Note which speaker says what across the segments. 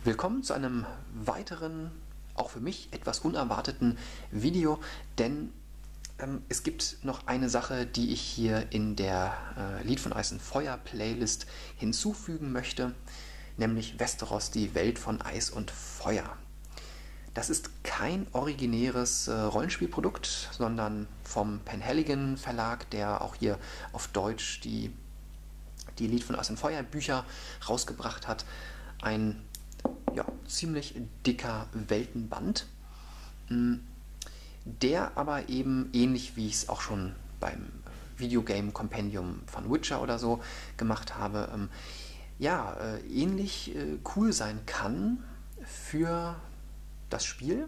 Speaker 1: Willkommen zu einem weiteren, auch für mich etwas unerwarteten Video, denn es gibt noch eine Sache, die ich hier in der Lied von Eis und Feuer Playlist hinzufügen möchte, nämlich Westeros, die Welt von Eis und Feuer. Das ist kein originäres Rollenspielprodukt, sondern vom Penhaligon Verlag, der auch hier auf Deutsch die Lied von Eis und Feuer Bücher rausgebracht hat. Ein ziemlich dicker Weltenband, der aber eben ähnlich wie ich es auch schon beim Videogame Compendium von Witcher oder so gemacht habe, ähnlich cool sein kann für das Spiel.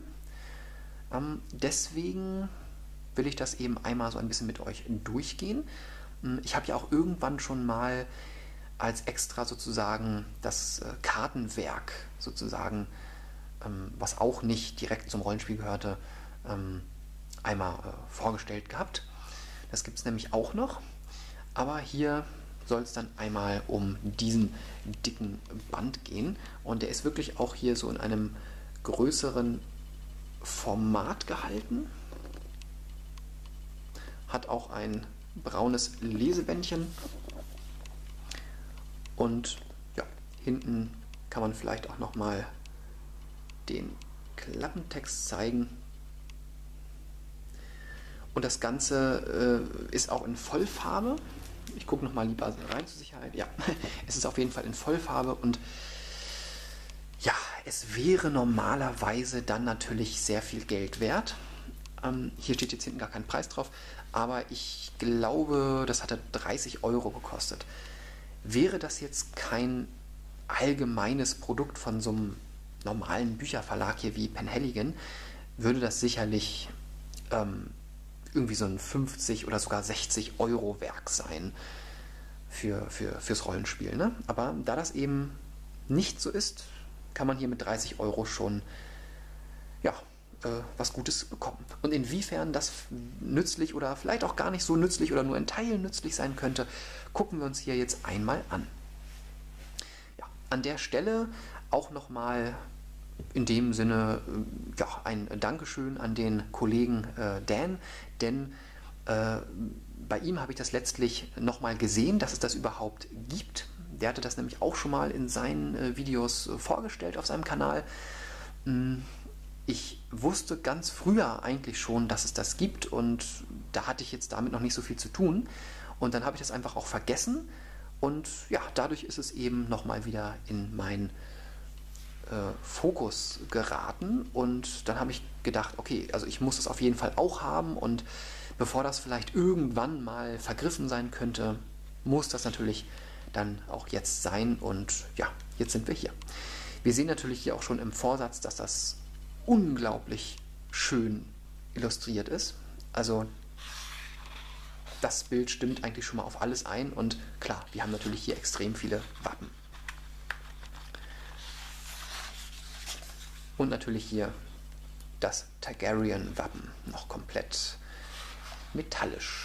Speaker 1: Deswegen will ich das eben einmal so ein bisschen mit euch durchgehen. Ich habe ja auch irgendwann schon mal als extra sozusagen das Kartenwerk sozusagen, was auch nicht direkt zum Rollenspiel gehörte, einmal vorgestellt gehabt. Das gibt es nämlich auch noch, aber hier soll es dann einmal um diesen dicken Band gehen und der ist wirklich auch hier so in einem größeren Format gehalten, hat auch ein braunes Lesebändchen. Und ja, hinten kann man vielleicht auch nochmal den Klappentext zeigen. Und das Ganze ist auch in Vollfarbe. Ich gucke nochmal lieber rein zur Sicherheit. Ja, es ist auf jeden Fall in Vollfarbe und ja, es wäre normalerweise dann natürlich sehr viel Geld wert. Hier steht jetzt hinten gar kein Preis drauf, aber ich glaube, das hatte 30 € gekostet. Wäre das jetzt kein allgemeines Produkt von so einem normalen Bücherverlag hier wie Penhaligon, würde das sicherlich irgendwie so ein 50 oder sogar 60 € Werk sein fürs Rollenspiel. Ne? Aber da das eben nicht so ist, kann man hier mit 30 € schon was Gutes bekommen. Und inwiefern das nützlich oder vielleicht auch gar nicht so nützlich oder nur ein Teil nützlich sein könnte, gucken wir uns hier jetzt einmal an. Ja, an der Stelle auch nochmal in dem Sinne ein Dankeschön an den Kollegen Dan, denn bei ihm habe ich das letztlich nochmal gesehen, dass es das überhaupt gibt. Der hatte das nämlich auch schon mal in seinen Videos vorgestellt auf seinem Kanal. Ich wusste ganz früher eigentlich schon, dass es das gibt und da hatte ich jetzt damit noch nicht so viel zu tun. Und dann habe ich das einfach auch vergessen und ja, dadurch ist es eben nochmal wieder in meinen Fokus geraten und dann habe ich gedacht, okay, also ich muss es auf jeden Fall auch haben und bevor das vielleicht irgendwann mal vergriffen sein könnte, muss das natürlich dann auch jetzt sein und ja, jetzt sind wir hier. Wir sehen natürlich hier auch schon im Vorsatz, dass das unglaublich schön illustriert ist. Also das Bild stimmt eigentlich schon mal auf alles ein und klar, wir haben natürlich hier extrem viele Wappen. Und natürlich hier das Targaryen-Wappen, noch komplett metallisch.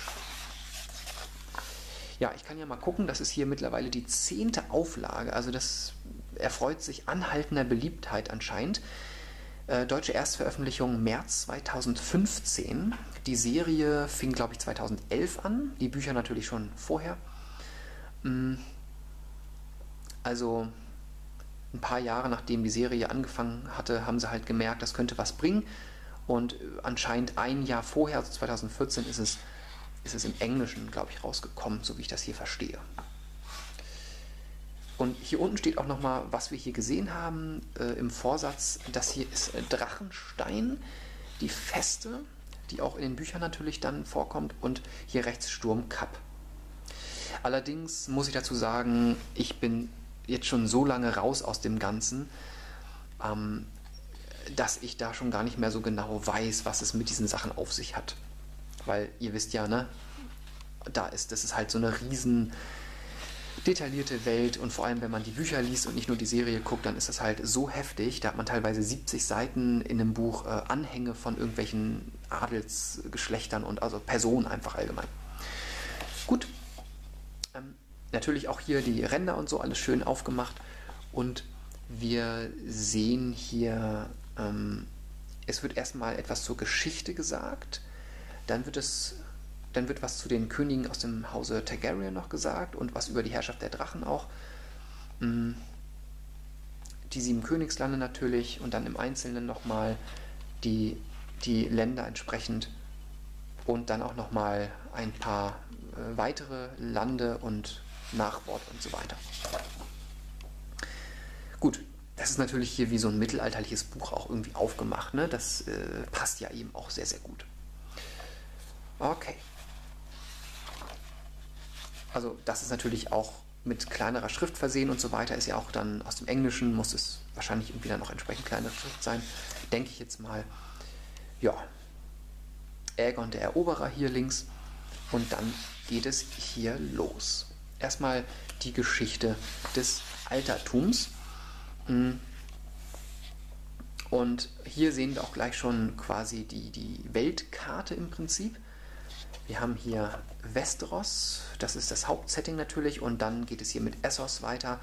Speaker 1: Ja, ich kann ja mal gucken, das ist hier mittlerweile die 10. Auflage, also das erfreut sich anhaltender Beliebtheit anscheinend. Deutsche Erstveröffentlichung März 2015. Die Serie fing, glaube ich, 2011 an. Die Bücher natürlich schon vorher. Also ein paar Jahre nachdem die Serie angefangen hatte, haben sie halt gemerkt, das könnte was bringen. Und anscheinend ein Jahr vorher, also 2014, ist es im Englischen, glaube ich, rausgekommen, so wie ich das hier verstehe. Und hier unten steht auch nochmal, was wir hier gesehen haben im Vorsatz. Das hier ist Drachenstein, die Feste, die auch in den Büchern natürlich dann vorkommt. Und hier rechts Sturmkapp. Allerdings muss ich dazu sagen, ich bin jetzt schon so lange raus aus dem Ganzen, dass ich da schon gar nicht mehr so genau weiß, was es mit diesen Sachen auf sich hat. Weil ihr wisst ja, ne, das ist halt so eine riesen detaillierte Welt und vor allem, wenn man die Bücher liest und nicht nur die Serie guckt, dann ist das halt so heftig. Da hat man teilweise 70 Seiten in einem Buch Anhänge von irgendwelchen Adelsgeschlechtern und also Personen einfach allgemein. Gut, natürlich auch hier die Ränder und so, alles schön aufgemacht und Wir sehen hier, es wird erstmal etwas zur Geschichte gesagt, dann wird was zu den Königen aus dem Hause Targaryen noch gesagt und was über die Herrschaft der Drachen auch. Die 7 Königslande natürlich und dann im Einzelnen nochmal die Länder entsprechend und dann auch nochmal ein paar weitere Lande und Nachwort und so weiter. Gut, das ist natürlich hier wie so ein mittelalterliches Buch auch irgendwie aufgemacht, ne? Das passt ja eben auch sehr, sehr gut. Okay. Also das ist natürlich auch mit kleinerer Schrift versehen und so weiter, ist ja auch dann aus dem Englischen, muss es wahrscheinlich irgendwie dann auch entsprechend kleinere Schrift sein, denke ich jetzt mal. Ja, Aegon der Eroberer hier links und dann geht es hier los. Erstmal die Geschichte des Altertums. Und hier sehen wir auch gleich schon quasi die Weltkarte im Prinzip. Wir haben hier Westeros, das ist das Hauptsetting natürlich, und dann geht es hier mit Essos weiter.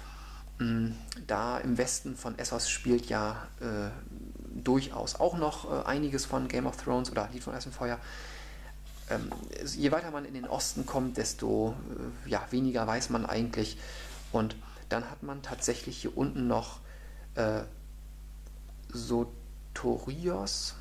Speaker 1: Da im Westen von Essos spielt ja durchaus auch noch einiges von Game of Thrones oder Lied von Eis und Feuer. Je weiter man in den Osten kommt, desto weniger weiß man eigentlich. Und dann hat man tatsächlich hier unten noch Sotorios.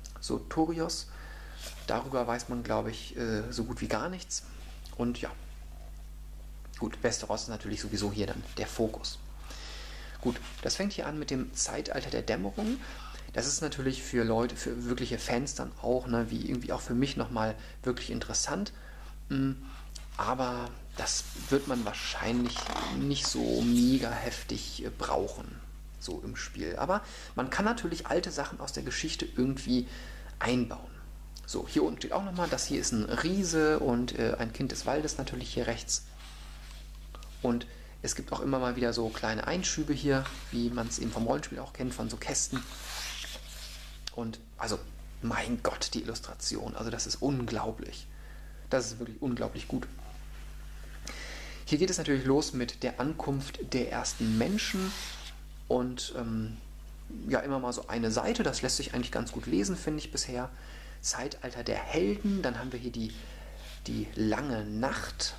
Speaker 1: Darüber weiß man, glaube ich, so gut wie gar nichts. Und ja, gut, Westeros ist natürlich sowieso hier dann der Fokus. Gut, das fängt hier an mit dem Zeitalter der Dämmerung. Das ist natürlich für Leute, für wirkliche Fans dann auch, ne, wie irgendwie auch für mich nochmal wirklich interessant. Aber das wird man wahrscheinlich nicht so mega heftig brauchen, so im Spiel. Aber man kann natürlich alte Sachen aus der Geschichte irgendwie einbauen. So, hier unten steht auch nochmal, das hier ist ein Riese und ein Kind des Waldes natürlich hier rechts. Und es gibt auch immer mal wieder so kleine Einschübe hier, wie man es eben vom Rollenspiel auch kennt, von so Kästen. Und also, mein Gott, die Illustration, also das ist unglaublich. Das ist wirklich unglaublich gut. Hier geht es natürlich los mit der Ankunft der ersten Menschen und immer mal so eine Seite, das lässt sich eigentlich ganz gut lesen, finde ich bisher. Zeitalter der Helden, dann haben wir hier die lange Nacht.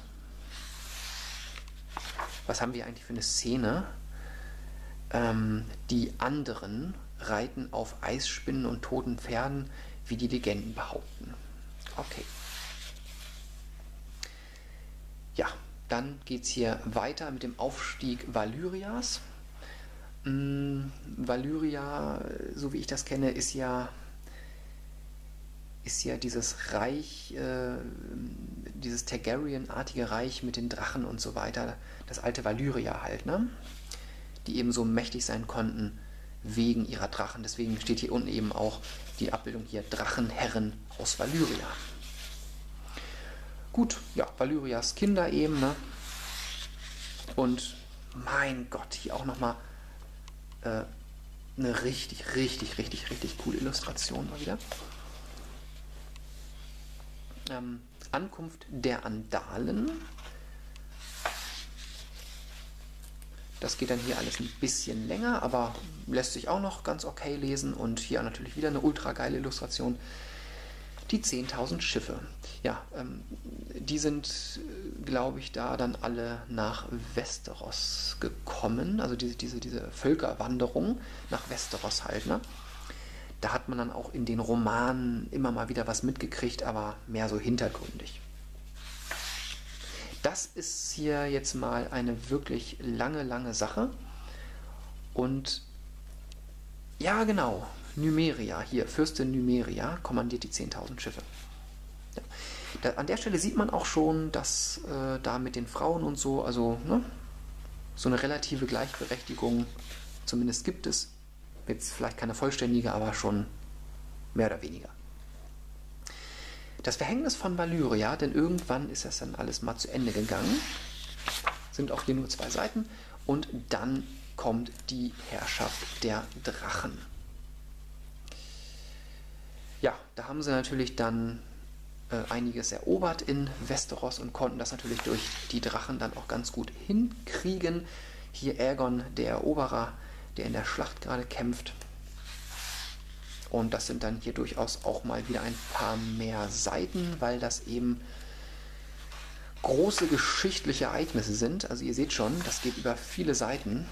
Speaker 1: Was haben wir eigentlich für eine Szene? Die anderen reiten auf Eisspinnen und toten Pferden, wie die Legenden behaupten. Okay. Ja, dann geht es hier weiter mit dem Aufstieg Valyrias. Valyria, so wie ich das kenne, ist ja dieses Reich, dieses Targaryen-artige Reich mit den Drachen und so weiter, das alte Valyria halt, ne? Die eben so mächtig sein konnten wegen ihrer Drachen. Deswegen steht hier unten eben auch die Abbildung hier, Drachenherren aus Valyria. Gut, ja, Valyrias Kinder eben, ne? Und mein Gott, hier auch nochmal eine richtig coole Illustration mal wieder. Ankunft der Andalen. Das geht dann hier alles ein bisschen länger, aber lässt sich auch noch ganz okay lesen. Und hier natürlich wieder eine ultra geile Illustration. Die 10.000 Schiffe. Ja, die sind, glaube ich, da dann alle nach Westeros gekommen. Also diese Völkerwanderung nach Westeros halt, ne? Da hat man dann auch in den Romanen immer mal wieder was mitgekriegt, aber mehr so hintergründig. Das ist hier jetzt mal eine wirklich lange Sache. Und ja, genau, Nymeria, hier, Fürstin Nymeria kommandiert die 10.000 Schiffe. Ja. An der Stelle sieht man auch schon, dass da mit den Frauen und so, also ne, so eine relative Gleichberechtigung zumindest gibt es. Jetzt vielleicht keine vollständige, aber schon mehr oder weniger. Das Verhängnis von Valyria, denn irgendwann ist das dann alles mal zu Ende gegangen. Sind auch hier nur 2 Seiten. Und dann kommt die Herrschaft der Drachen. Ja, da haben sie natürlich dann einiges erobert in Westeros und konnten das natürlich durch die Drachen dann auch ganz gut hinkriegen. Hier Aegon, der Eroberer, der in der Schlacht gerade kämpft. Und das sind dann hier durchaus auch mal wieder ein paar mehr Seiten, weil das eben große geschichtliche Ereignisse sind. Also ihr seht schon, das geht über viele Seiten.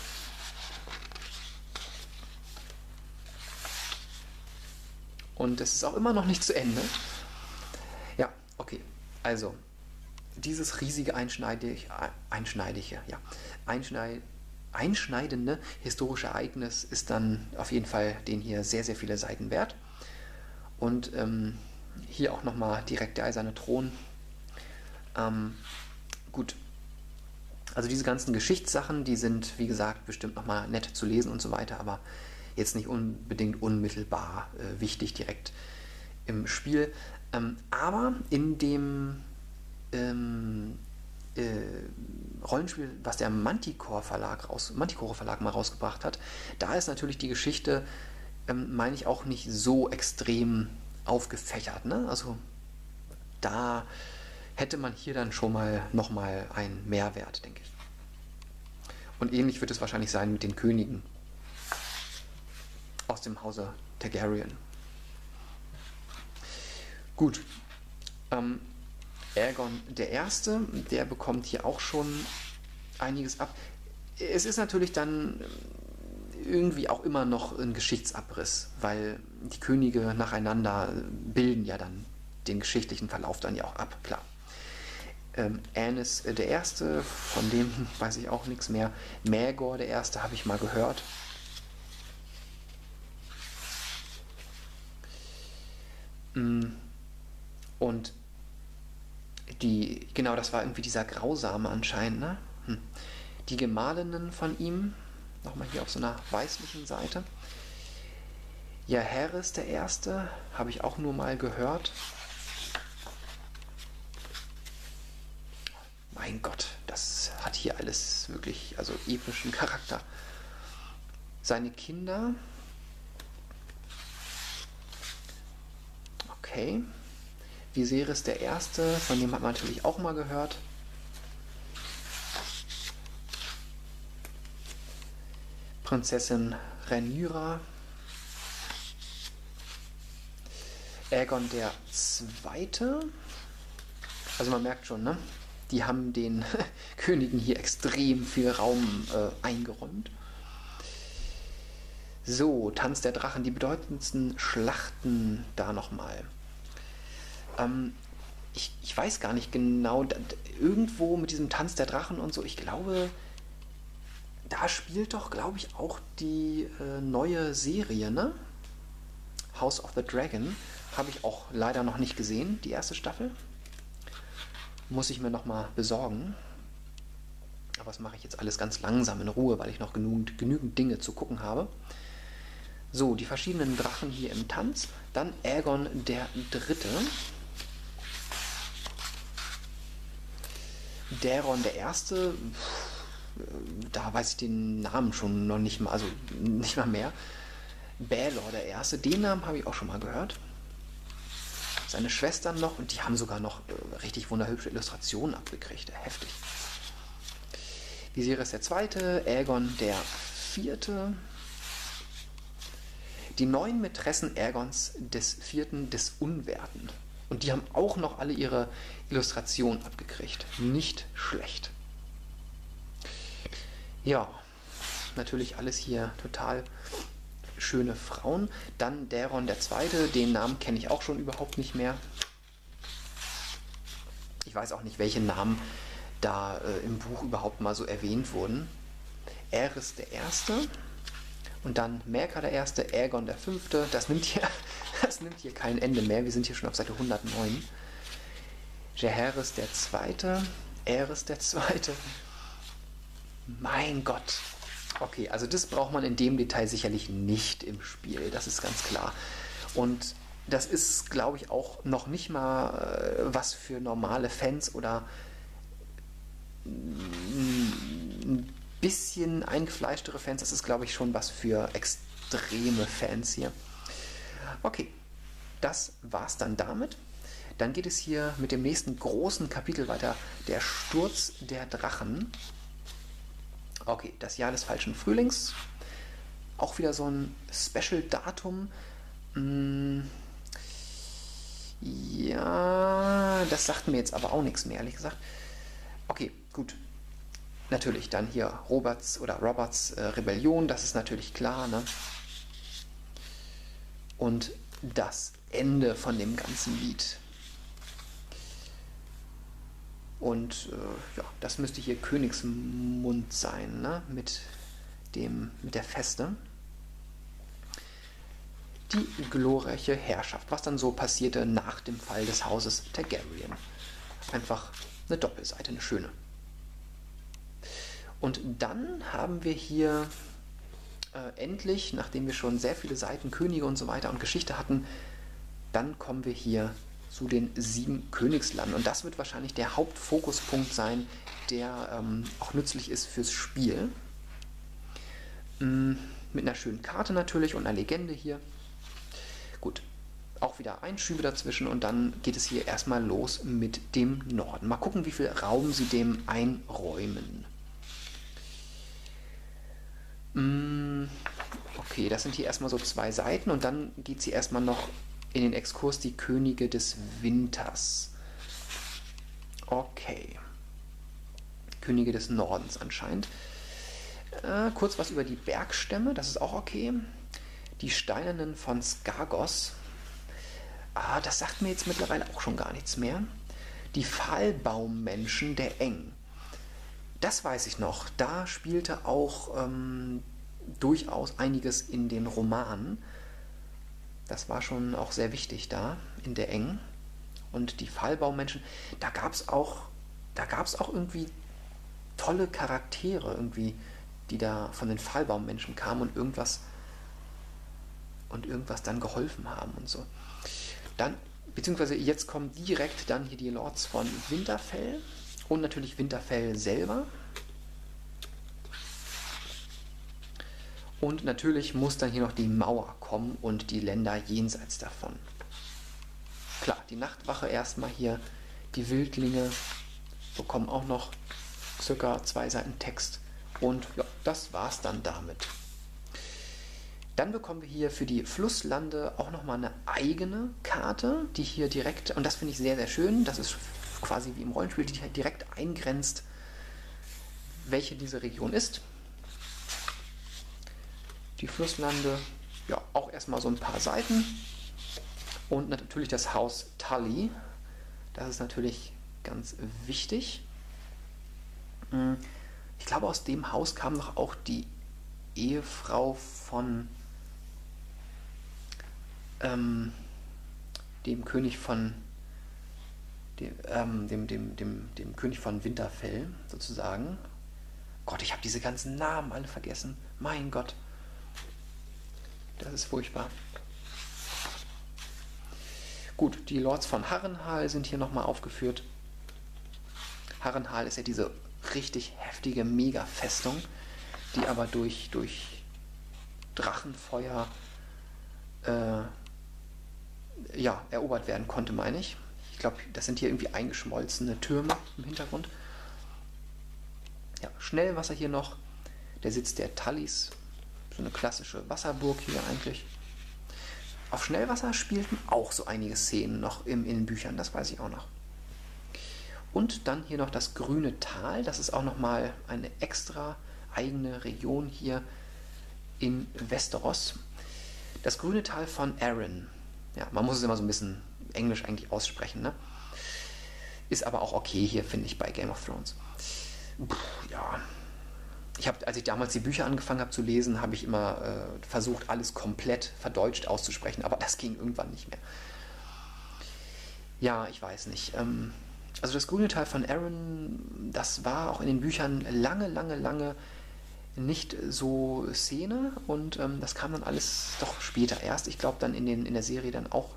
Speaker 1: Und es ist auch immer noch nicht zu Ende. Ja, okay. Also, dieses riesige einschneidende historische Ereignis ist dann auf jeden Fall den hier sehr, sehr viele Seiten wert. Und hier auch nochmal direkt der eiserne Thron. Gut. Also diese ganzen Geschichtssachen, die sind, wie gesagt, bestimmt nochmal nett zu lesen und so weiter, aber jetzt nicht unbedingt unmittelbar wichtig direkt im Spiel. Aber in dem Rollenspiel, was der Manticore Verlag mal rausgebracht hat, da ist natürlich die Geschichte, meine ich, auch nicht so extrem aufgefächert. Ne? Also da hätte man hier dann schon mal nochmal einen Mehrwert, denke ich. Und ähnlich wird es wahrscheinlich sein mit den Königen aus dem Hause Targaryen. Gut. Aegon der Erste, der bekommt hier auch schon einiges ab. Es ist natürlich dann irgendwie auch immer noch ein Geschichtsabriss, weil die Könige nacheinander bilden ja dann den geschichtlichen Verlauf dann ja auch ab, klar. Aenys der Erste, von dem weiß ich auch nichts mehr. Maegor der Erste habe ich mal gehört. Und genau, das war irgendwie dieser Grausame anscheinend, ne? Die Gemahlinnen von ihm, nochmal hier auf so einer weißlichen Seite. Jaehaerys der Erste, habe ich auch nur mal gehört. Mein Gott, das hat hier alles wirklich, also epischen Charakter. Seine Kinder. Okay. Viserys der Erste, von dem hat man natürlich auch mal gehört. Prinzessin Rhaenyra. Aegon der Zweite. Also man merkt schon, ne? Die haben den Königen hier extrem viel Raum eingeräumt. So, Tanz der Drachen, die bedeutendsten Schlachten da nochmal. Ich weiß gar nicht genau, irgendwo mit diesem Tanz der Drachen und so, ich glaube, da spielt doch, glaube ich, auch die neue Serie, ne? House of the Dragon, habe ich auch leider noch nicht gesehen, die erste Staffel. Muss ich mir nochmal besorgen. Aber das mache ich jetzt alles ganz langsam in Ruhe, weil ich noch genügend Dinge zu gucken habe. So, die verschiedenen Drachen hier im Tanz. Dann Aegon der Dritte. Daeron der Erste. Da weiß ich den Namen schon noch nicht mal, also nicht mal mehr. Baelor der Erste, den Namen habe ich auch schon mal gehört. Seine Schwestern noch, und die haben sogar noch richtig wunderhübsche Illustrationen abgekriegt. Heftig. Viserys der Zweite, Aegon der Vierte. Die 9 Mätressen Aegons des Vierten des Unwerten. Und die haben auch noch alle ihre Illustrationen abgekriegt. Nicht schlecht. Ja, natürlich alles hier total schöne Frauen. Dann Daeron der Zweite, den Namen kenne ich auch schon überhaupt nicht mehr. Ich weiß auch nicht, welche Namen da im Buch überhaupt mal so erwähnt wurden. Aerys der Erste und dann Merka der Erste, Aegon der Fünfte. Das nimmt hier kein Ende mehr. Wir sind hier schon auf Seite 109. Jaehaerys der Zweite, Aerys der Zweite. Mein Gott. Okay, also das braucht man in dem Detail sicherlich nicht im Spiel, das ist ganz klar. Und das ist, glaube ich, auch noch nicht mal was für normale Fans oder ein bisschen eingefleischtere Fans. Das ist, glaube ich, schon was für extreme Fans hier. Okay, das war's dann damit. Dann geht es hier mit dem nächsten großen Kapitel weiter, der Sturz der Drachen. Okay, das Jahr des falschen Frühlings. Auch wieder so ein Special-Datum. Ja, das sagt mir jetzt aber auch nichts mehr, ehrlich gesagt. Okay, gut. Natürlich dann hier Roberts Rebellion, das ist natürlich klar, ne? Und das Ende von dem ganzen Lied. Und ja, das müsste hier Königsmund sein, ne? Mit der Feste. Die glorreiche Herrschaft, was dann so passierte nach dem Fall des Hauses Targaryen. Einfach eine Doppelseite, eine schöne. Und dann haben wir hier endlich, nachdem wir schon sehr viele Seiten Könige und so weiter und Geschichte hatten, dann kommen wir hier zu den 7 Königslanden. Und das wird wahrscheinlich der Hauptfokuspunkt sein, der auch nützlich ist fürs Spiel. Mit einer schönen Karte natürlich und einer Legende hier. Gut, auch wieder Einschübe dazwischen und dann geht es hier erstmal los mit dem Norden. Mal gucken, wie viel Raum sie dem einräumen. Okay, das sind hier erstmal so 2 Seiten und dann geht sie erstmal noch in den Exkurs die Könige des Winters. Okay. Könige des Nordens anscheinend. Kurz was über die Bergstämme, das ist auch okay. Die Steinernen von Skargos. Das sagt mir jetzt mittlerweile auch schon gar nichts mehr. Die Pfahlbaummenschen der Eng. Das weiß ich noch. Da spielte auch durchaus einiges in den Romanen. Das war schon auch sehr wichtig da in der Eng. Und die Pfahlbaummenschen, da gab es auch irgendwie tolle Charaktere, irgendwie, die da von den Pfahlbaummenschen kamen und irgendwas dann geholfen haben und so. Dann, beziehungsweise jetzt kommen direkt dann hier die Lords von Winterfell und natürlich Winterfell selber. Und natürlich muss dann hier noch die Mauer kommen und die Länder jenseits davon. Klar, die Nachtwache erstmal hier, die Wildlinge bekommen auch noch circa 2 Seiten Text. Und ja, das war's dann damit. Dann bekommen wir hier für die Flusslande auch nochmal eine eigene Karte, die hier direkt, und das finde ich sehr, sehr schön, das ist quasi wie im Rollenspiel, die halt direkt eingrenzt, welche diese Region ist. Die Flusslande, ja, auch erstmal so ein paar Seiten. Und natürlich das Haus Tully, das ist natürlich ganz wichtig. Ich glaube, aus dem Haus kam noch auch die Ehefrau von dem König von dem König von Winterfell sozusagen. Gott, ich habe diese ganzen Namen alle vergessen. Mein Gott. Das ist furchtbar. Gut, die Lords von Harrenhal sind hier nochmal aufgeführt. Harrenhal ist ja diese richtig heftige Mega-Festung, die aber durch Drachenfeuer erobert werden konnte, meine ich. Ich glaube, das sind hier irgendwie eingeschmolzene Türme im Hintergrund. Ja, Schnellwasser hier noch. Der Sitz der Tullys. So eine klassische Wasserburg hier eigentlich. Auf Schnellwasser spielten auch so einige Szenen noch in den Büchern, das weiß ich auch noch. Und dann hier noch das Grüne Tal. Das ist auch nochmal eine extra eigene Region hier in Westeros. Das Grüne Tal von Arryn. Ja, man muss es immer so ein bisschen englisch eigentlich aussprechen, ne? Ist aber auch okay hier, finde ich, bei Game of Thrones. Ja, als ich damals die Bücher angefangen habe zu lesen, habe ich immer versucht, alles komplett verdeutscht auszusprechen, aber das ging irgendwann nicht mehr. Ja, ich weiß nicht. Also das Grüne Tal von Arryn, das war auch in den Büchern lange nicht so Szene und das kam dann alles doch später erst. Ich glaube dann in der Serie dann auch.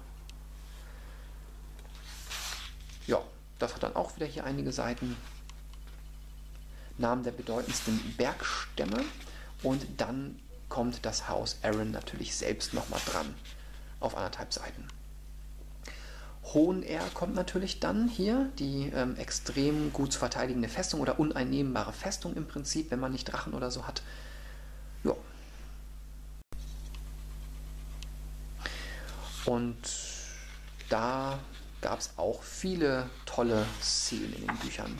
Speaker 1: Ja, das hat dann auch wieder hier einige Seiten. Namen der bedeutendsten Bergstämme und dann kommt das Haus Arryn natürlich selbst nochmal dran auf 1,5 Seiten. Hohenair kommt natürlich dann hier, die extrem gut zu verteidigende Festung oder uneinnehmbare Festung im Prinzip, wenn man nicht Drachen oder so hat. Ja. Und da gab es auch viele tolle Szenen in den Büchern.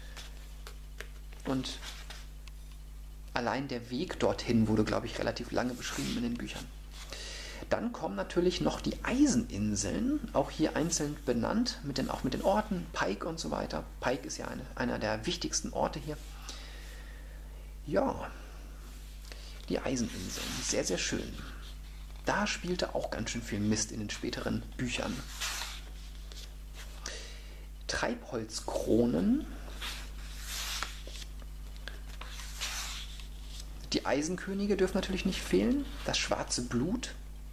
Speaker 1: Und allein der Weg dorthin wurde, glaube ich, relativ lange beschrieben in den Büchern. Dann kommen natürlich noch die Eiseninseln, auch hier einzeln benannt, auch mit den Orten, Pike und so weiter. Pike ist ja einer der wichtigsten Orte hier. Ja, die Eiseninseln, sehr, sehr schön. Da spielte auch ganz schön viel Mist in den späteren Büchern. Treibholzkronen. Die Eisenkönige dürfen natürlich nicht fehlen. Das schwarze Blut.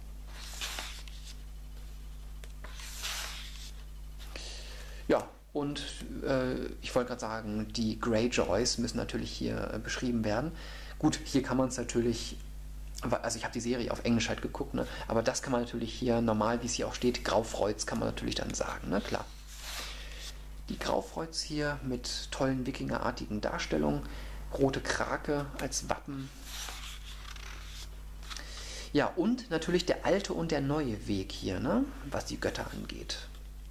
Speaker 1: Ja, und ich wollte gerade sagen, die Greyjoys müssen natürlich hier beschrieben werden. Gut, hier kann man es natürlich, also ich habe die Serie auf Englisch halt geguckt, ne? Aber das kann man natürlich hier normal, wie es hier auch steht, Graufreuz kann man natürlich dann sagen, ne? Klar. Die Graufreuz hier mit tollen wikingerartigen Darstellungen. Rote Krake als Wappen. Ja, und natürlich der alte und der neue Weg hier, ne? Was die Götter angeht.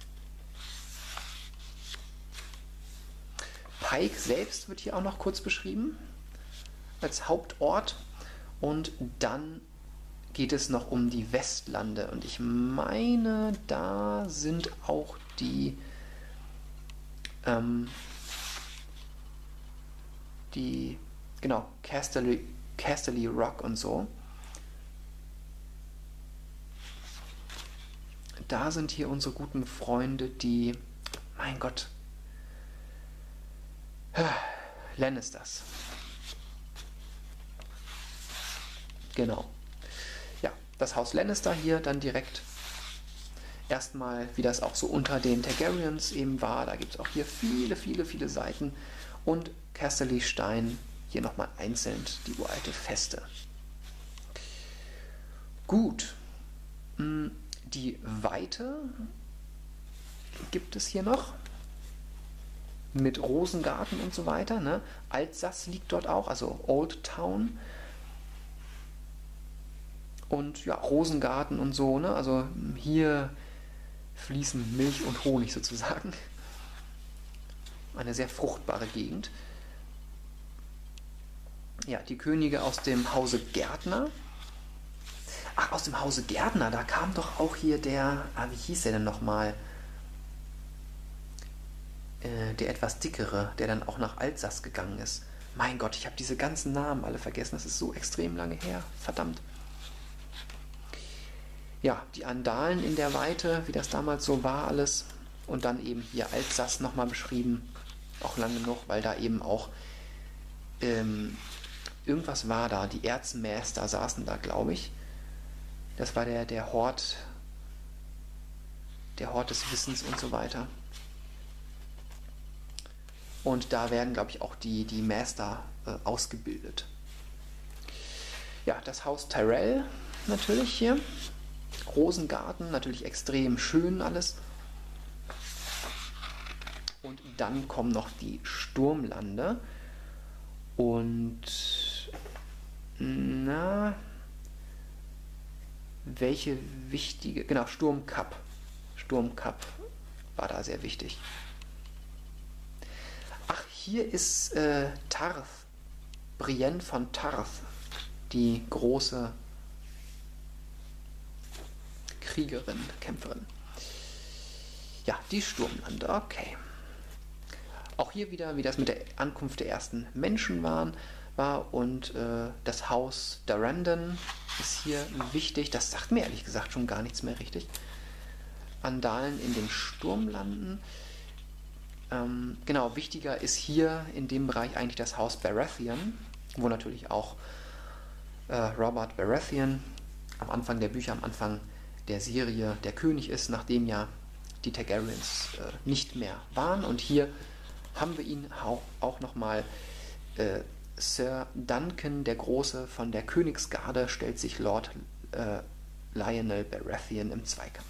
Speaker 1: Pike selbst wird hier auch noch kurz beschrieben als Hauptort. Und dann geht es noch um die Westlande. Und ich meine, da sind auch genau, Casterly Rock und so. Da sind hier unsere guten Freunde, die, mein Gott, Lannisters. Genau. Ja, das Haus Lannister hier dann direkt. Erstmal, wie das auch so unter den Targaryens eben war. Da gibt es auch hier viele, viele, viele Seiten. Und Casterly Stein, hier nochmal einzeln die uralte Feste. Gut. Die Weite gibt es hier noch. Mit Rosengarten und so weiter. Ne? Altsass liegt dort auch, also Old Town. Und ja, Rosengarten und so. Ne? Also hier fließen Milch und Honig sozusagen. Eine sehr fruchtbare Gegend. Ja, die Könige aus dem Hause Gärtner. Ach, aus dem Hause Gärtner, da kam doch auch hier der, wie hieß der denn nochmal? Der etwas dickere, der dann auch nach Altsass gegangen ist. Mein Gott, ich habe diese ganzen Namen alle vergessen, das ist so extrem lange her, verdammt. Ja, die Andalen in der Weite, wie das damals so war alles. Und dann eben hier Altsass nochmal beschrieben, auch lang genug, weil da eben auch irgendwas war da, die Erzmäster saßen da, glaube ich. Das war der Hort des Wissens und so weiter. Und da werden, glaube ich, auch die Master ausgebildet. Ja, das Haus Tyrell natürlich hier. Rosengarten, natürlich extrem schön alles. Und dann kommen noch die Sturmlande. Und welche wichtige, genau, Sturmcup. Sturmcup war da sehr wichtig. Ach, hier ist Tarth, Brienne von Tarth, die große Kriegerin, Kämpferin. Ja, die Sturmlande, okay. Auch hier wieder, wie das mit der Ankunft der ersten Menschen war und das Haus Durrandon ist hier wichtig. Das sagt mir ehrlich gesagt schon gar nichts mehr richtig. Andalen in den Sturmlanden. Genau, wichtiger ist hier in dem Bereich eigentlich das Haus Baratheon, wo natürlich auch Robert Baratheon am Anfang der Bücher, am Anfang der Serie der König ist, nachdem ja die Targaryens nicht mehr waren. Und hier haben wir ihn auch nochmal. Sir Duncan der Große von der Königsgarde stellt sich Lord Lionel Baratheon im Zweikampf.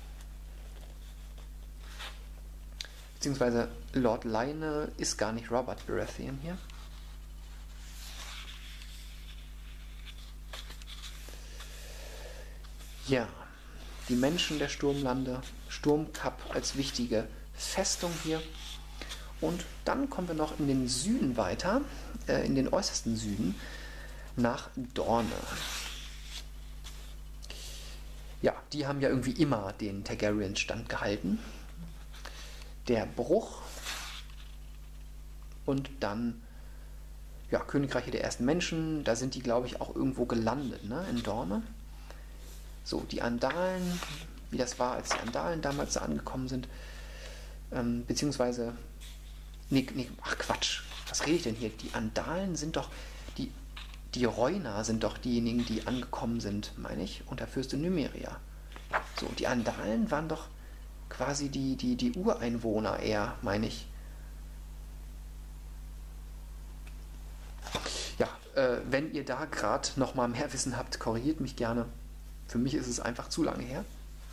Speaker 1: Beziehungsweise Lord Lionel ist gar nicht Robert Baratheon hier. Ja, die Menschen der Sturmlande, Sturmkap als wichtige Festung hier. Und dann kommen wir noch in den Süden weiter, in den äußersten Süden, nach Dorne. Ja, die haben ja irgendwie immer den Targaryens standgehalten. Der Bruch und dann ja, Königreiche der ersten Menschen, da sind die, glaube ich, auch irgendwo gelandet, ne, in Dorne. So, die Andalen, wie das war, als die Andalen damals da angekommen sind, beziehungsweise, ach Quatsch, was rede ich denn hier? Die Andalen sind doch, die Reuner sind doch diejenigen, die angekommen sind, meine ich, unter Fürstin Nymeria. So, die Andalen waren doch quasi die Ureinwohner eher, meine ich. Ja, wenn ihr da gerade noch mal mehr Wissen habt, korrigiert mich gerne. Für mich ist es einfach zu lange her.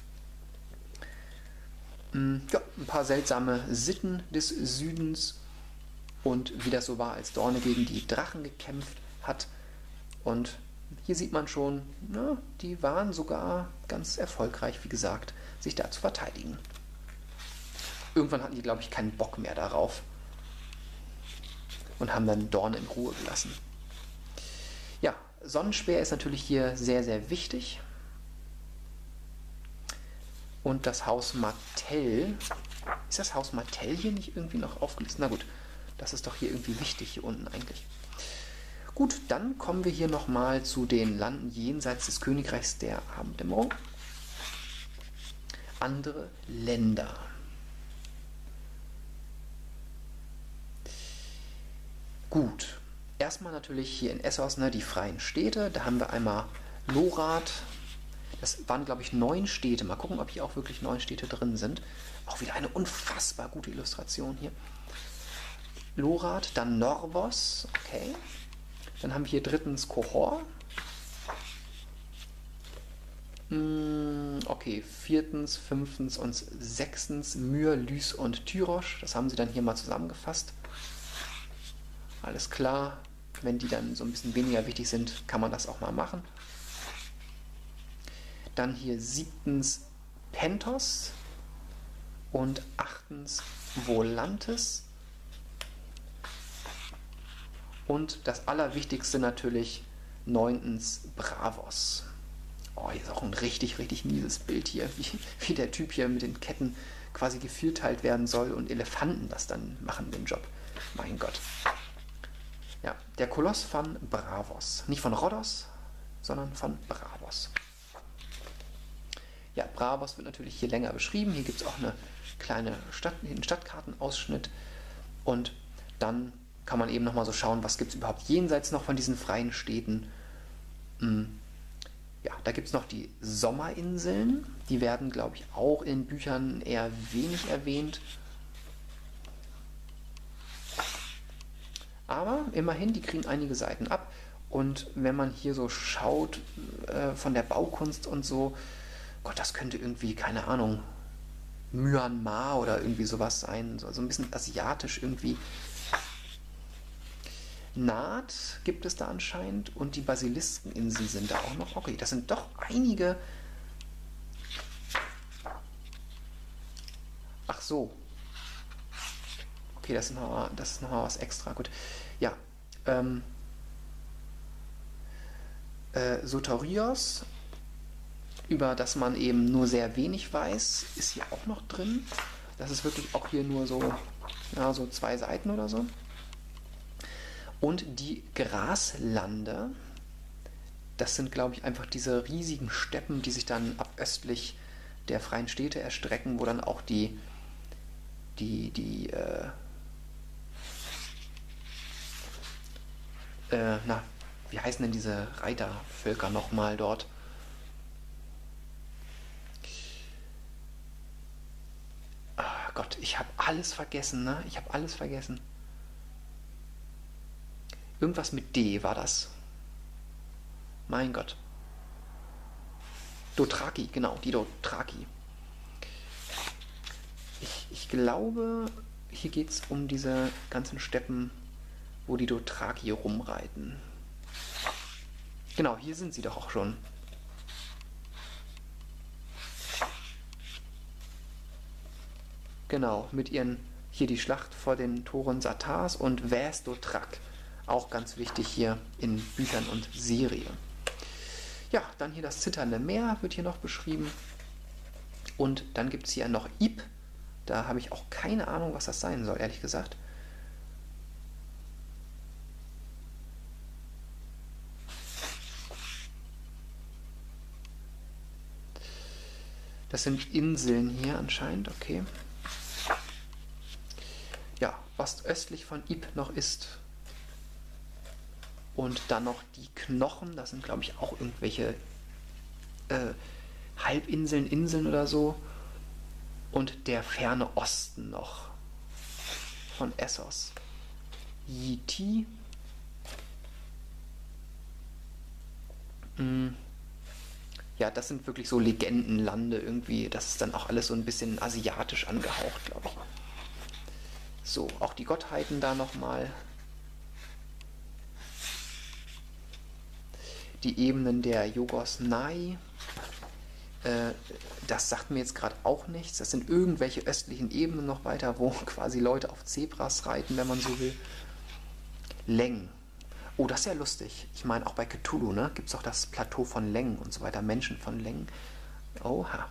Speaker 1: Ja, ein paar seltsame Sitten des Südens und wie das so war, als Dorne gegen die Drachen gekämpft hat. Und hier sieht man schon, na, die waren sogar ganz erfolgreich, wie gesagt, sich da zu verteidigen. Irgendwann hatten die, glaube ich, keinen Bock mehr darauf und haben dann Dorne in Ruhe gelassen. Ja, Sonnenspeer ist natürlich hier sehr, sehr wichtig. Und das Haus Martell. Ist das Haus Martell hier nicht irgendwie noch aufgelistet? Na gut, das ist doch hier irgendwie wichtig, hier unten eigentlich. Gut, dann kommen wir hier nochmal zu den Landen jenseits des Königreichs der Abenddämmerung. Andere Länder. Gut, erstmal natürlich hier in Essos, ne, die freien Städte. Da haben wir einmal Lorath. Das waren, glaube ich, 9 Städte. Mal gucken, ob hier auch wirklich 9 Städte drin sind. Auch wieder eine unfassbar gute Illustration hier. Lorath, dann Norvos, okay. Dann haben wir hier drittens Qohor. Okay, viertens, fünftens und sechstens Myr, Lys und Tyrosh. Das haben sie dann hier mal zusammengefasst. Alles klar. Wenn die dann so ein bisschen weniger wichtig sind, kann man das auch mal machen. Dann hier siebtens Pentos und achtens Volantis. Und das Allerwichtigste natürlich neuntens Braavos. Oh, hier ist auch ein richtig, richtig mieses Bild hier, wie der Typ hier mit den Ketten quasi gevierteilt werden soll und Elefanten das dann machen, den Job. Mein Gott. Ja, der Koloss von Braavos. Nicht von Rhodos, sondern von Braavos. Ja, Braavos wird natürlich hier länger beschrieben. Hier gibt es auch eine kleine einen Stadtkartenausschnitt. Und dann kann man eben nochmal so schauen, was gibt es überhaupt jenseits noch von diesen freien Städten. Ja, da gibt es noch die Sommerinseln. Die werden, glaube ich, auch in Büchern eher wenig erwähnt. Aber immerhin, die kriegen einige Seiten ab. Und wenn man hier so schaut, von der Baukunst und so, Gott, das könnte irgendwie, keine Ahnung, Myanmar oder irgendwie sowas sein. So ein bisschen asiatisch irgendwie. Naht gibt es da anscheinend und die Basilisteninseln sind da auch noch. Okay, das sind doch einige. Ach so. Okay, das ist nochmal was extra. Gut. Ja. Soterios, über das man eben nur sehr wenig weiß, ist hier auch noch drin. Das ist wirklich auch hier nur so, ja, so 2 Seiten oder so. Und die Graslande, das sind, glaube ich, einfach diese riesigen Steppen, die sich dann ab östlich der freien Städte erstrecken, wo dann auch wie heißen denn diese Reitervölker nochmal dort? Ah Gott, ich habe alles vergessen, ne? Ich habe alles vergessen. Irgendwas mit D war das. Mein Gott. Dothraki, genau, die Dothraki. Ich glaube, hier geht es um diese ganzen Steppen, wo die Dothraki rumreiten. Genau, hier sind sie doch auch schon. Genau, mit ihren, hier die Schlacht vor den Toren Satars und Vaestotrak. Auch ganz wichtig hier in Büchern und Serien. Ja, dann hier das zitternde Meer wird hier noch beschrieben. Und dann gibt es hier noch Ib. Da habe ich auch keine Ahnung, was das sein soll, ehrlich gesagt. Das sind Inseln hier anscheinend, okay. Ja, was östlich von Ib noch ist. Und dann noch die Knochen, das sind glaube ich auch irgendwelche Halbinseln, Inseln oder so. Und der ferne Osten noch von Essos. Yiti. Ja, das sind wirklich so Legendenlande irgendwie. Das ist dann auch alles so ein bisschen asiatisch angehaucht, glaube ich. So, auch die Gottheiten da nochmal. Die Ebenen der Yogos Nai. Das sagt mir jetzt gerade auch nichts. Das sind irgendwelche östlichen Ebenen noch weiter, wo quasi Leute auf Zebras reiten, wenn man so will. Leng. Oh, das ist ja lustig. Ich meine, auch bei Cthulhu, ne, gibt es auch das Plateau von Leng und so weiter. Menschen von Leng. Oha.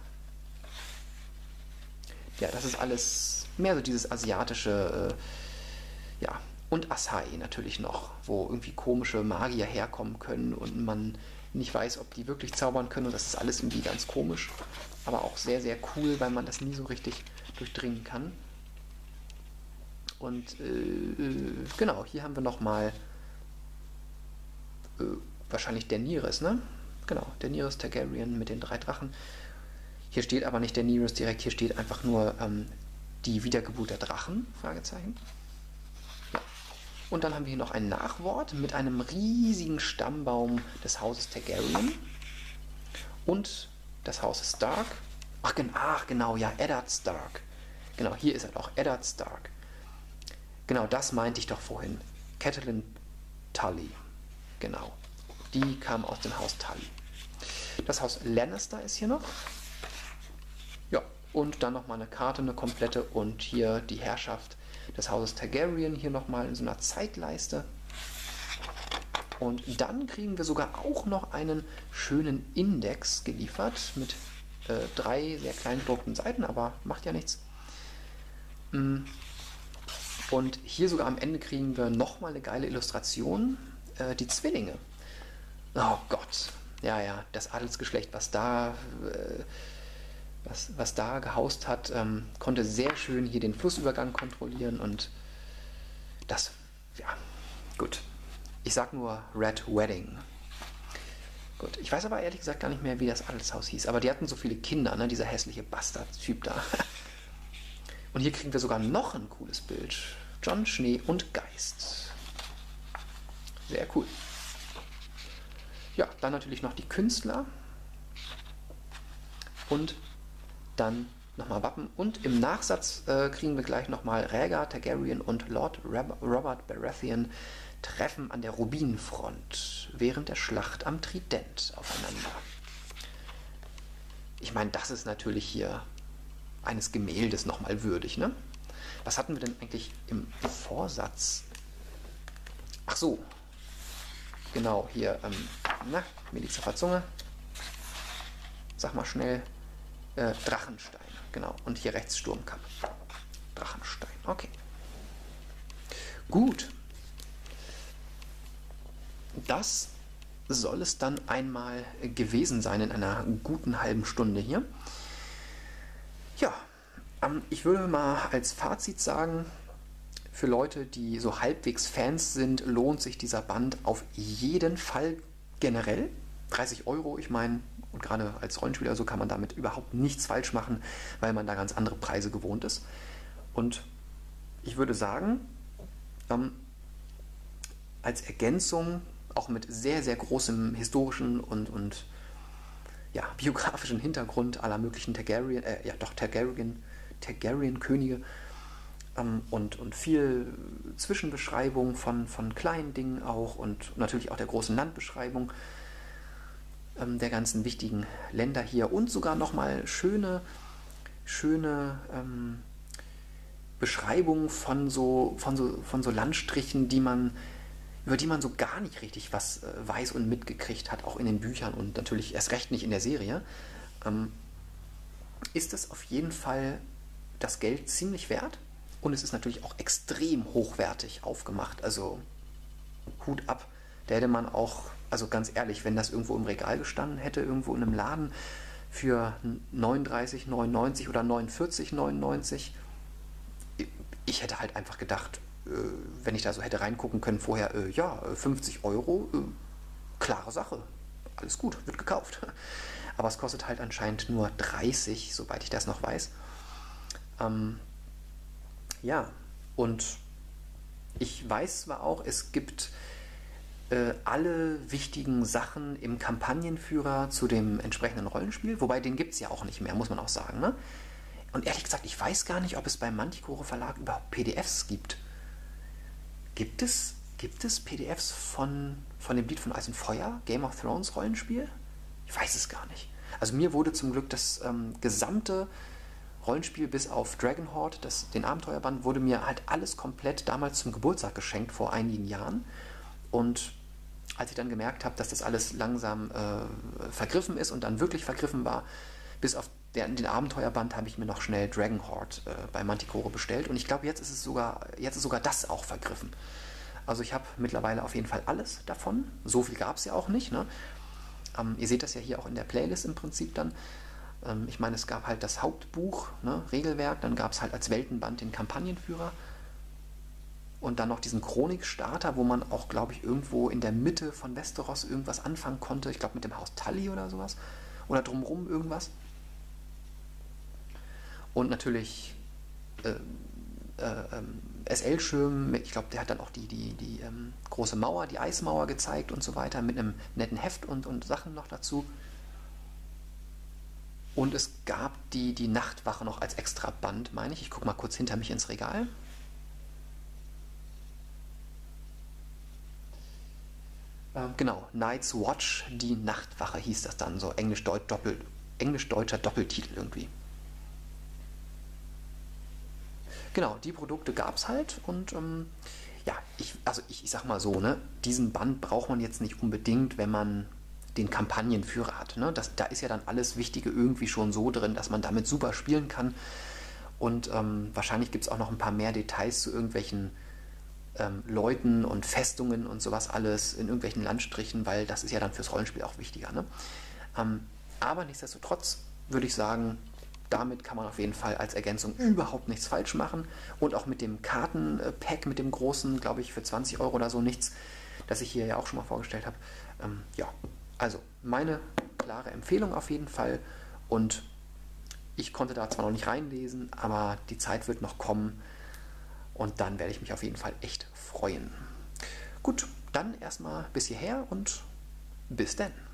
Speaker 1: Ja, das ist alles mehr so dieses asiatische, ja. Und Asai natürlich noch, wo irgendwie komische Magier herkommen können und man nicht weiß, ob die wirklich zaubern können. Und das ist alles irgendwie ganz komisch. Aber auch sehr, sehr cool, weil man das nie so richtig durchdringen kann. Und genau, hier haben wir nochmal wahrscheinlich Daenerys, ne? Genau, Daenerys Targaryen mit den 3 Drachen. Hier steht aber nicht Daenerys direkt, hier steht einfach nur die Wiedergeburt der Drachen, Fragezeichen. Ja. Und dann haben wir hier noch ein Nachwort mit einem riesigen Stammbaum des Hauses Targaryen und des Hauses Stark. Ach genau, ja, Eddard Stark. Genau, hier ist er doch, Eddard Stark. Genau, das meinte ich doch vorhin. Catelyn Tully. Genau. Die kam aus dem Haus Tully. Das Haus Lannister ist hier noch. Ja, und dann nochmal eine Karte, eine komplette. Und hier die Herrschaft des Hauses Targaryen. Hier nochmal in so einer Zeitleiste. Und dann kriegen wir sogar auch noch einen schönen Index geliefert. Mit 3 sehr klein gedruckten Seiten, aber macht ja nichts. Und hier sogar am Ende kriegen wir nochmal eine geile Illustration. Die Zwillinge. Oh Gott. Ja, ja, das Adelsgeschlecht, was da gehaust hat, konnte sehr schön hier den Flussübergang kontrollieren und das, ja, gut. Ich sag nur Red Wedding. Gut, ich weiß aber ehrlich gesagt gar nicht mehr, wie das Adelshaus hieß, aber die hatten so viele Kinder, ne, dieser hässliche Bastard-Typ da. Und hier kriegen wir sogar noch ein cooles Bild. Jon, Schnee und Geist. Sehr cool. Ja, dann natürlich noch die Künstler. Und dann nochmal Wappen. Und im Nachsatz kriegen wir gleich nochmal Rhaegar Targaryen und Lord Robert Baratheon treffen an der Rubinfront während der Schlacht am Trident aufeinander. Ich meine, das ist natürlich hier eines Gemäldes nochmal würdig, ne? Was hatten wir denn eigentlich im Vorsatz? Ach so. Genau, hier, mir liegt's auf der Zunge. Sag mal schnell. Drachenstein, genau. Und hier rechts Sturmkamm. Drachenstein, okay. Gut. Das soll es dann einmal gewesen sein in einer guten halben Stunde hier. Ja, ich würde mal als Fazit sagen, für Leute, die so halbwegs Fans sind, lohnt sich dieser Band auf jeden Fall generell. 30 €, ich meine, und gerade als Rollenspieler so kann man damit überhaupt nichts falsch machen, weil man da ganz andere Preise gewohnt ist. Und ich würde sagen, als Ergänzung, auch mit sehr, sehr großem historischen und ja, biografischen Hintergrund aller möglichen Targaryen-Könige und viel Zwischenbeschreibung von kleinen Dingen auch und natürlich auch der großen Landbeschreibung der ganzen wichtigen Länder hier und sogar nochmal schöne Beschreibungen von so Landstrichen, über die man so gar nicht richtig was weiß und mitgekriegt hat, auch in den Büchern und natürlich erst recht nicht in der Serie, ist es auf jeden Fall das Geld ziemlich wert. Und es ist natürlich auch extrem hochwertig aufgemacht. Also Hut ab. Da hätte man auch, also ganz ehrlich, wenn das irgendwo im Regal gestanden hätte, irgendwo in einem Laden für 39,99 oder 49,99, ich hätte halt einfach gedacht, wenn ich da so hätte reingucken können vorher, ja, 50 Euro, klare Sache. Alles gut, wird gekauft. Aber es kostet halt anscheinend nur 30, soweit ich das noch weiß. Ja, und ich weiß zwar auch, es gibt alle wichtigen Sachen im Kampagnenführer zu dem entsprechenden Rollenspiel, wobei den gibt es ja auch nicht mehr, muss man auch sagen. Ne? Und ehrlich gesagt, ich weiß gar nicht, ob es beim Manticore Verlag überhaupt PDFs gibt. Gibt es PDFs von dem Lied von Eis und Feuer, Game of Thrones Rollenspiel? Ich weiß es gar nicht. Also mir wurde zum Glück das gesamte Rollenspiel bis auf Dragonhorde, den Abenteuerband, wurde mir halt alles komplett damals zum Geburtstag geschenkt vor einigen Jahren. Und als ich dann gemerkt habe, dass das alles langsam vergriffen ist und dann wirklich vergriffen war, bis auf den Abenteuerband habe ich mir noch schnell Dragonhorde bei Manticore bestellt. Und ich glaube, jetzt ist sogar das auch vergriffen. Also ich habe mittlerweile auf jeden Fall alles davon. So viel gab es ja auch nicht. Ne? Ihr seht das ja hier auch in der Playlist im Prinzip dann. Ich meine, es gab halt das Hauptbuch, ne, Regelwerk, dann gab es halt als Weltenband den Kampagnenführer und dann noch diesen Chronik-Starter, wo man auch, glaube ich, irgendwo in der Mitte von Westeros irgendwas anfangen konnte. Ich glaube mit dem Haus Tully oder sowas. Oder drumherum irgendwas. Und natürlich SL-Schirm, ich glaube, der hat dann auch die große Mauer, die Eismauer gezeigt und so weiter, mit einem netten Heft und Sachen noch dazu. Und es gab die Nachtwache noch als extra Band, meine ich. Ich gucke mal kurz hinter mich ins Regal. Genau, Night's Watch, die Nachtwache hieß das dann, so englisch-deutscher Doppeltitel irgendwie. Genau, die Produkte gab es halt und ja, ich sag mal so, ne, diesen Band braucht man jetzt nicht unbedingt, wenn man den Kampagnenführer hat. Ne? Da ist ja dann alles Wichtige irgendwie schon so drin, dass man damit super spielen kann. Und wahrscheinlich gibt es auch noch ein paar mehr Details zu irgendwelchen Leuten und Festungen und sowas alles in irgendwelchen Landstrichen, weil das ist ja dann fürs Rollenspiel auch wichtiger. Ne? Aber nichtsdestotrotz würde ich sagen, damit kann man auf jeden Fall als Ergänzung überhaupt nichts falsch machen. Und auch mit dem Kartenpack, mit dem großen, glaube ich, für 20 Euro oder so nichts, das ich hier ja auch schon mal vorgestellt habe. Ja, also meine klare Empfehlung auf jeden Fall. Und ich konnte da zwar noch nicht reinlesen, aber die Zeit wird noch kommen. Und dann werde ich mich auf jeden Fall echt freuen. Gut, dann erstmal bis hierher und bis dann.